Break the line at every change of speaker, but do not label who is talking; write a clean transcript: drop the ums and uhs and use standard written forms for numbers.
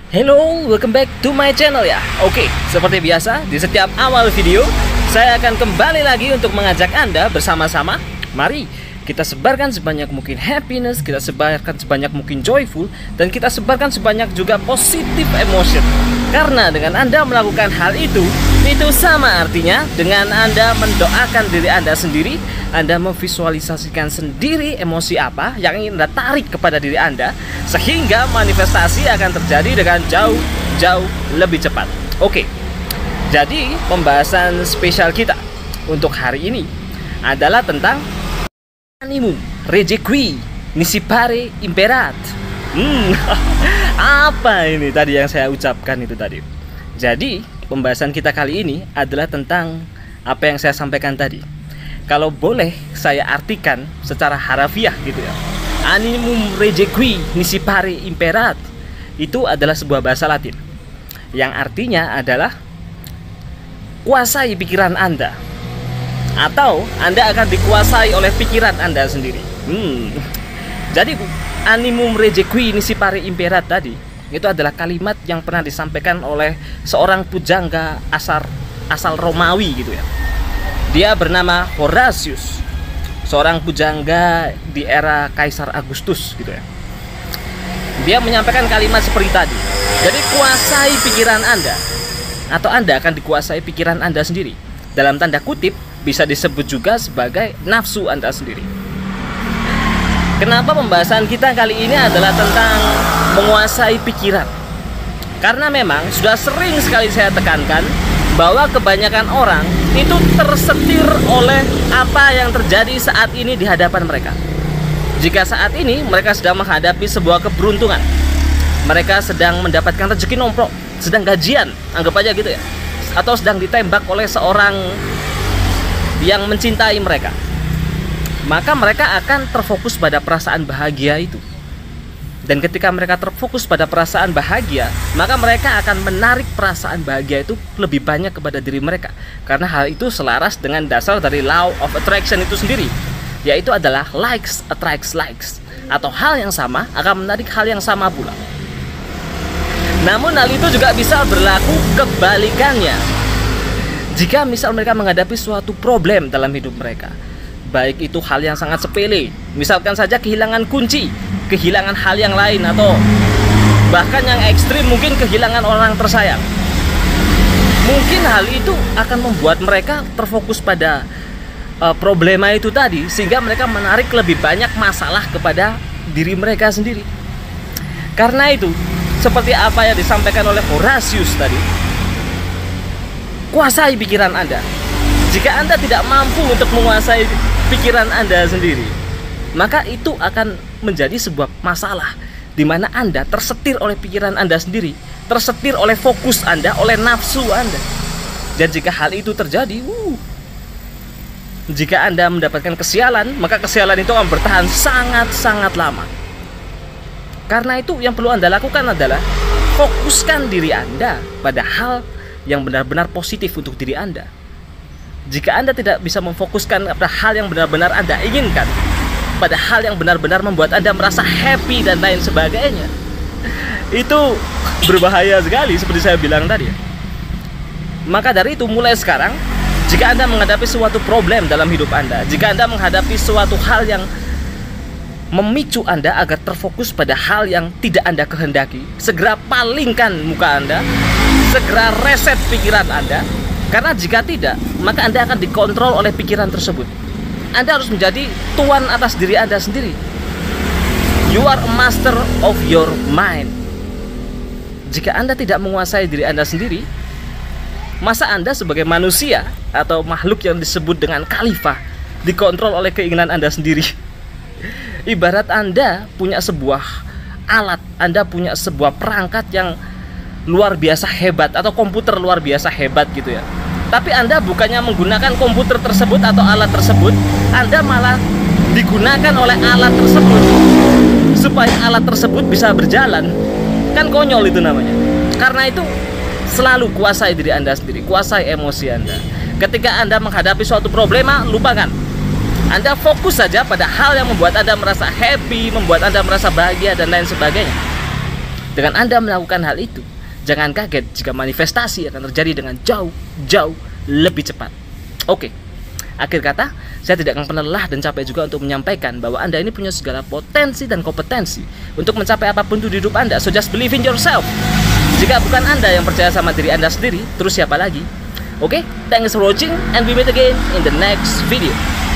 Hello, welcome back to my channel ya. Oke, seperti biasa di setiap awal video saya akan kembali lagi untuk mengajak Anda bersama-sama. Mari kita sebarkan sebanyak mungkin happiness, kita sebarkan sebanyak mungkin joyful, dan kita sebarkan sebanyak juga positive emotion. Karena dengan Anda melakukan hal itu sama artinya dengan Anda mendoakan diri Anda sendiri. Anda memvisualisasikan sendiri emosi apa yang ingin Anda tarik kepada diri Anda, sehingga manifestasi akan terjadi dengan jauh lebih cepat. Oke, jadi pembahasan spesial kita untuk hari ini adalah tentang animum rejequi nisi pare imperat. Apa ini tadi yang saya ucapkan itu tadi? Jadi pembahasan kita kali ini adalah tentang apa yang saya sampaikan tadi. Kalau boleh saya artikan secara harafiah gitu ya, animum rejequi nisi pare imperat itu adalah sebuah bahasa Latin yang artinya adalah kuasai pikiran Anda, atau Anda akan dikuasai oleh pikiran Anda sendiri. Jadi animum rejequi nisi pare imperat tadi itu adalah kalimat yang pernah disampaikan oleh seorang pujangga asal Romawi gitu ya. Dia bernama Horatius, seorang pujangga di era Kaisar Agustus gitu ya. Dia menyampaikan kalimat seperti tadi. Jadi kuasai pikiran Anda, atau Anda akan dikuasai pikiran Anda sendiri. Dalam tanda kutip bisa disebut juga sebagai nafsu Anda sendiri. Kenapa pembahasan kita kali ini adalah tentang menguasai pikiran? Karena memang sudah sering sekali saya tekankan bahwa kebanyakan orang itu tersetir oleh apa yang terjadi saat ini di hadapan mereka. Jika saat ini mereka sedang menghadapi sebuah keberuntungan, mereka sedang mendapatkan rezeki nomplok, sedang gajian, anggap aja gitu ya, atau sedang ditembak oleh seorang yang mencintai mereka, maka mereka akan terfokus pada perasaan bahagia itu. Dan ketika mereka terfokus pada perasaan bahagia, maka mereka akan menarik perasaan bahagia itu lebih banyak kepada diri mereka. Karena hal itu selaras dengan dasar dari law of attraction itu sendiri, yaitu adalah likes attracts likes, atau hal yang sama akan menarik hal yang sama pula. Namun hal itu juga bisa berlaku kebalikannya. Jika misal mereka menghadapi suatu problem dalam hidup mereka, baik itu hal yang sangat sepele, misalkan saja kehilangan kunci, kehilangan hal yang lain, atau bahkan yang ekstrim mungkin kehilangan orang tersayang, mungkin hal itu akan membuat mereka terfokus pada problema itu tadi, sehingga mereka menarik lebih banyak masalah kepada diri mereka sendiri. Karena itu, seperti apa yang disampaikan oleh Horatius tadi, kuasai pikiran Anda. Jika Anda tidak mampu untuk menguasai pikiran Anda sendiri, maka itu akan menjadi sebuah masalah, di mana Anda tersetir oleh pikiran Anda sendiri, tersetir oleh fokus Anda, oleh nafsu Anda. Dan jika hal itu terjadi, jika Anda mendapatkan kesialan, maka kesialan itu akan bertahan sangat-sangat lama. Karena itu yang perlu Anda lakukan adalah fokuskan diri Anda pada hal yang benar-benar positif untuk diri Anda. Jika Anda tidak bisa memfokuskan pada hal yang benar-benar Anda inginkan, pada hal yang benar-benar membuat Anda merasa happy dan lain sebagainya, itu berbahaya sekali seperti saya bilang tadi. Maka dari itu mulai sekarang, jika Anda menghadapi suatu problem dalam hidup Anda, jika Anda menghadapi suatu hal yang memicu Anda agar terfokus pada hal yang tidak Anda kehendaki, segera palingkan muka Anda, segera reset pikiran Anda. Karena jika tidak, maka Anda akan dikontrol oleh pikiran tersebut. Anda harus menjadi tuan atas diri Anda sendiri. You are a master of your mind. Jika Anda tidak menguasai diri Anda sendiri, masa Anda sebagai manusia atau makhluk yang disebut dengan khalifah dikontrol oleh keinginan Anda sendiri? Ibarat Anda punya sebuah alat, Anda punya sebuah perangkat yang luar biasa hebat, atau komputer luar biasa hebat gitu ya. Tapi Anda bukannya menggunakan komputer tersebut atau alat tersebut, Anda malah digunakan oleh alat tersebut supaya alat tersebut bisa berjalan. Kan konyol itu namanya. Karena itu selalu kuasai diri Anda sendiri, kuasai emosi Anda. Ketika Anda menghadapi suatu problema, lupakan. Anda fokus saja pada hal yang membuat Anda merasa happy, membuat Anda merasa bahagia dan lain sebagainya. Dengan Anda melakukan hal itu, jangan kaget jika manifestasi akan terjadi dengan jauh lebih cepat. Oke, akhir kata, saya tidak akan pernah lelah dan capek juga untuk menyampaikan bahwa Anda ini punya segala potensi dan kompetensi untuk mencapai apapun itu di hidup Anda. So just believe in yourself. Jika bukan Anda yang percaya sama diri Anda sendiri, terus siapa lagi? Oke, thanks for watching and we meet again in the next video.